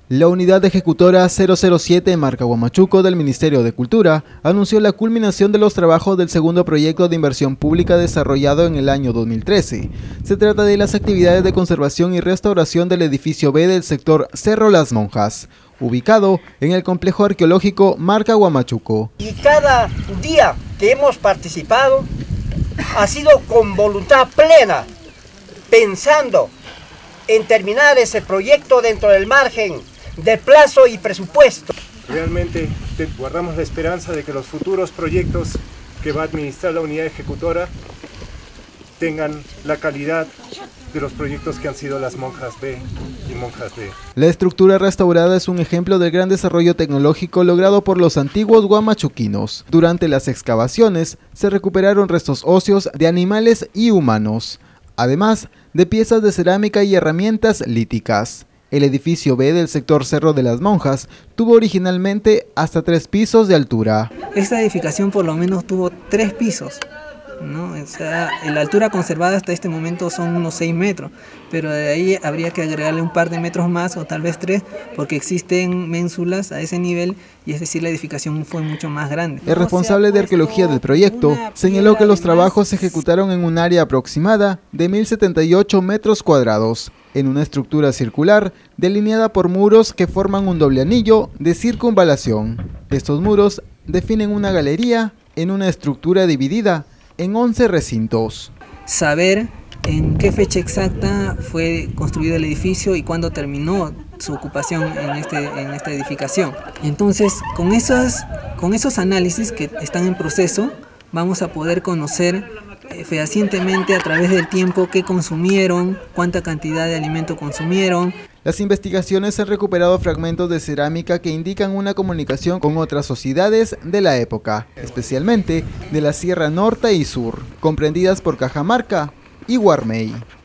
La unidad ejecutora 007 marca Huamachuco del Ministerio de Cultura anunció la culminación de los trabajos del segundo proyecto de inversión pública desarrollado en el año 2013. Se trata de las actividades de conservación y restauración del edificio B del sector Cerro Las Monjas, ubicado en el complejo arqueológico Marca Huamachuco. Y cada día que hemos participado ha sido con voluntad plena, pensando en terminar ese proyecto dentro del margen de plazo y presupuesto. Realmente guardamos la esperanza de que los futuros proyectos que va a administrar la unidad ejecutora tengan la calidad de los proyectos que han sido las Monjas B y Monjas D. La estructura restaurada es un ejemplo del gran desarrollo tecnológico logrado por los antiguos huamachuquinos. Durante las excavaciones se recuperaron restos óseos de animales y humanos, además de piezas de cerámica y herramientas líticas. El edificio B del sector Cerro de las Monjas tuvo originalmente hasta 3 pisos de altura. Esta edificación por lo menos tuvo 3 pisos, ¿no? O sea, la altura conservada hasta este momento son unos 6 metros, pero de ahí habría que agregarle un par de metros más o tal vez 3, porque existen ménsulas a ese nivel y es decir, la edificación fue mucho más grande. El responsable de arqueología del proyecto señaló que los trabajos se ejecutaron en un área aproximada de 1078 metros cuadrados, en una estructura circular delineada por muros que forman un doble anillo de circunvalación. Estos muros definen una galería en una estructura dividida en 11 recintos. Saber en qué fecha exacta fue construido el edificio y cuándo terminó su ocupación en esta edificación. Entonces, con esos análisis que están en proceso, vamos a poder conocer fehacientemente a través del tiempo qué consumieron, cuánta cantidad de alimento consumieron. Las investigaciones han recuperado fragmentos de cerámica que indican una comunicación con otras sociedades de la época, especialmente de la Sierra Norte y Sur, comprendidas por Cajamarca y Guarmey.